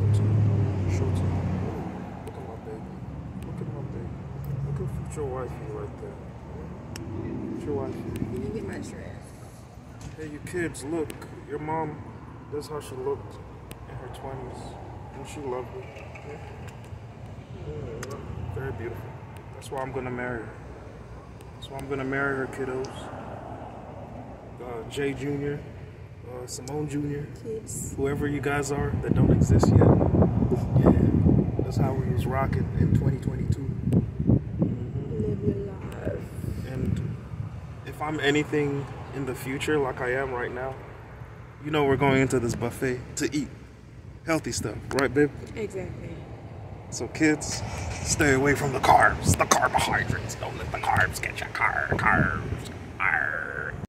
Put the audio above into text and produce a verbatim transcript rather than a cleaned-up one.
to show to you. Look at my baby. Look at my baby. Look at future wifey right there. Future wifey. You didn't get my dress. Hey, you kids, look. Your mom, that's how she looked in her twenties. And she lovely. Yeah. Yeah, very beautiful. That's why I'm gonna marry her. That's why I'm gonna marry her, kiddos. Uh, Jay Junior, uh, Simone Junior, Kids. whoever you guys are that don't exist yet. Yeah, that's how we was rocking in twenty twenty-two. Mm-hmm. Live your life. And if I'm anything in the future like I am right now, you know we're going into this buffet to eat healthy stuff, right, babe? Exactly. So kids, stay away from the carbs, the carbohydrates. Don't let the carbs get you. Car, carbs,